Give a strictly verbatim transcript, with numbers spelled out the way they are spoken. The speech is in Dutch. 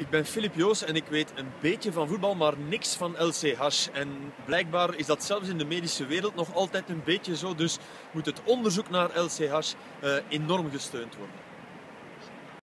Ik ben Filip Joos en ik weet een beetje van voetbal, maar niks van L C H. En blijkbaar is dat zelfs in de medische wereld nog altijd een beetje zo. Dus moet het onderzoek naar L C H uh, enorm gesteund worden.